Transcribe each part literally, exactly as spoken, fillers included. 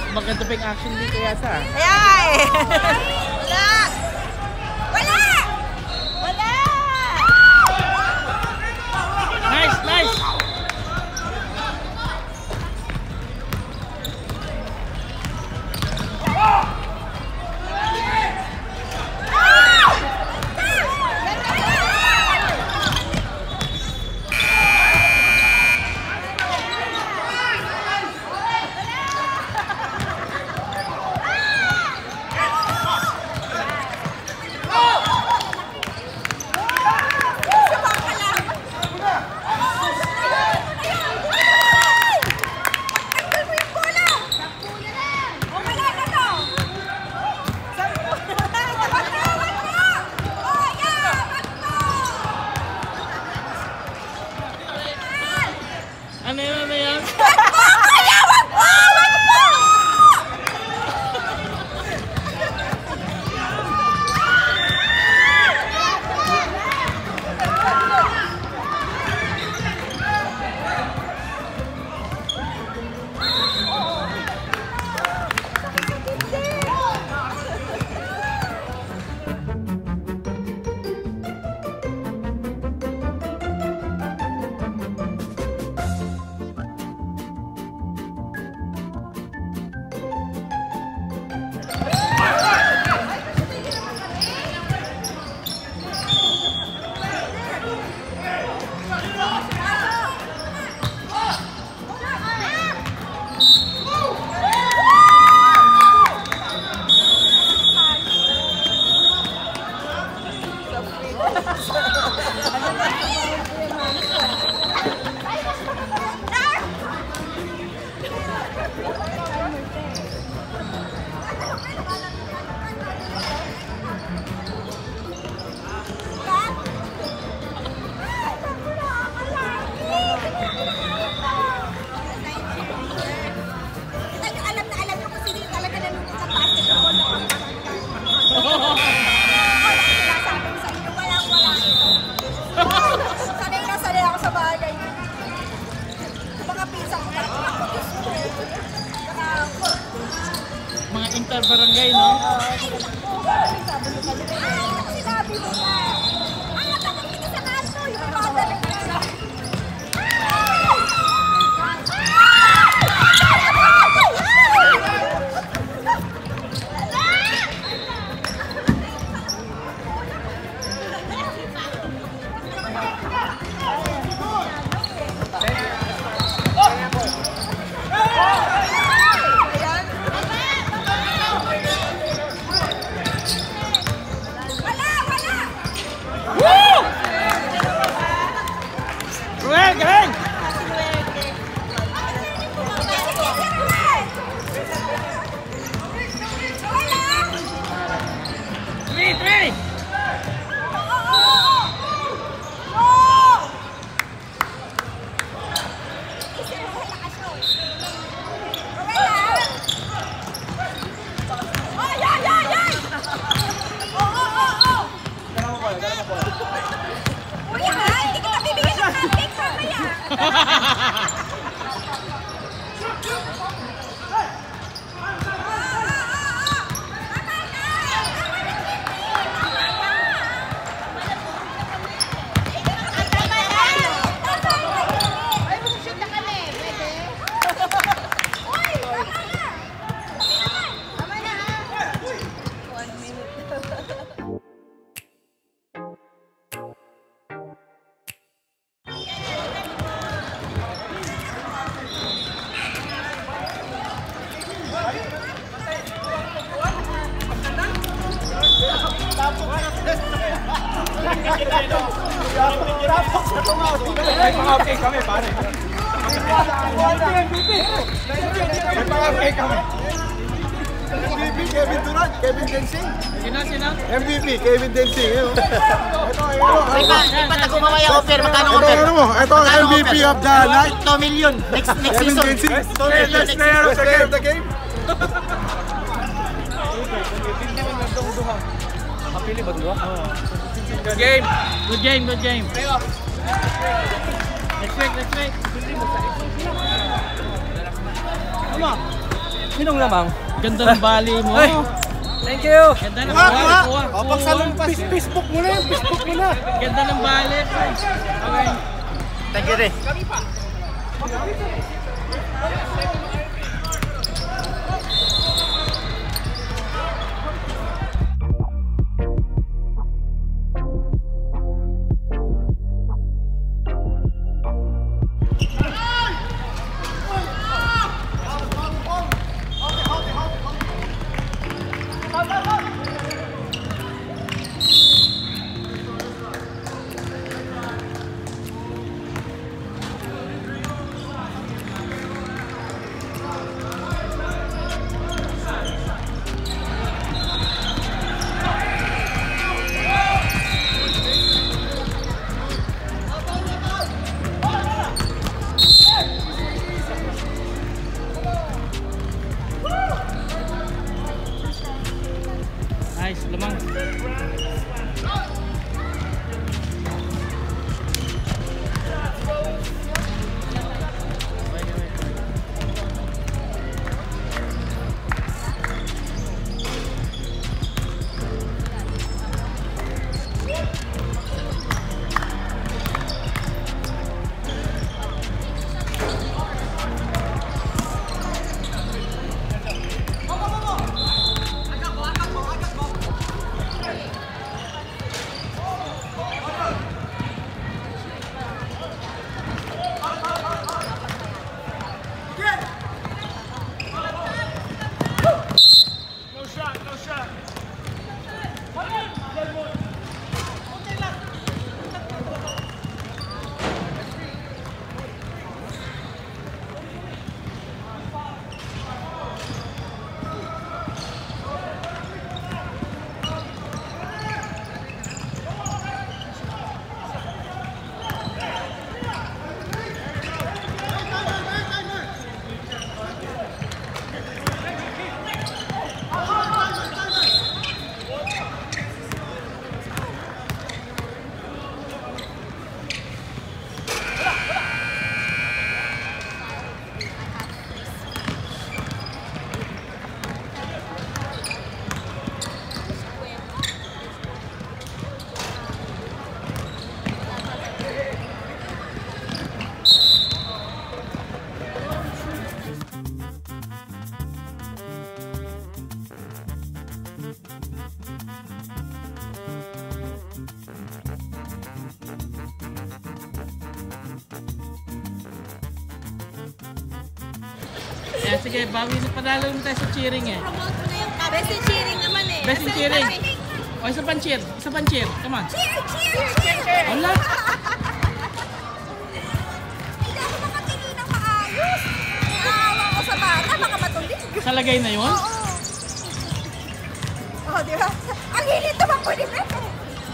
Maganda pa yung action dito yata. Ayay! Wala! Wala! Wala! Nice, nice! Ano yun, ano yun? Mga inter-barangay, no? Sinabi mo na. Ay, natakot kita sa kanto. Yung father na. May mga-okay kami, pare. M V P! May mga-okay kami. M V P, Kevin Durant, Kevin Densing. Sino, sino? M V P, Kevin Densing. Ito, ito. May pa gumawa yung offer, magkano Ito, offer? ano mo? Ito, M V P of the night. two million next next Kevin season. Densing. two million next Player of season. the game. Kapili ba dua? Good game. Good game, good game. Next week, next week. Come on. Sinong lamang? Ganda ng bali mo. Ay! Thank you! Ganda ng Kuha, bali. kuha. Kuha. O, pagsalon pa. Facebook mo na yan. Facebook mo na. Ganda ng bali. Okay. Thank you, Ray. Nice, lamang. Kaya sige, bawi na panalo mo tayo sa cheering eh. Promote mo na yung best in cheering naman eh. Best in cheering. O, isa pang cheer. Isa pang cheer. Come on. Cheer, cheer, cheer! Wala. Hindi ako makatingin ng maayos. Naawa ko sa bata, baka matulis. Sa lagay na yun? Oo. Oh, di ba? Ang hilit naman po ni Beth eh.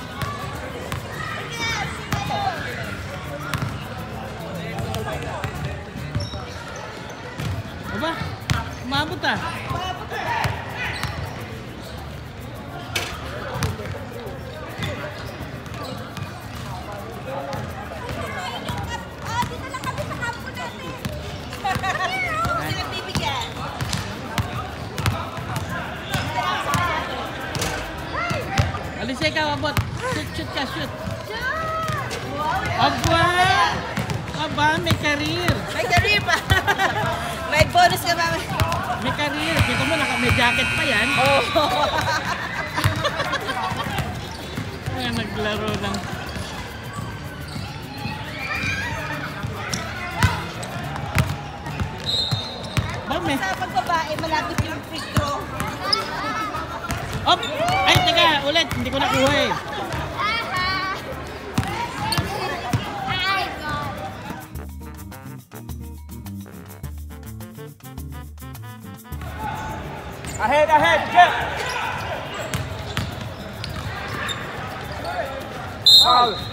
Aba, umabot ah. Ah, dito lang kami sa kampo natin. Kasi nagbibigyan. Alis ikaw, abot. Shoot, shoot ka, shoot. Aba! Aba, may career. May career pa. May bonus ka ba? May career. Kita mo, naka, may jacket pa yan. Oo. Ay, naglaro ng... Ba, may... Sa pagbabae, malapit yung free throw. Op! Ay, teka, ulit. Hindi ko nakuha eh. Ahead, ahead, Jeff! Foul!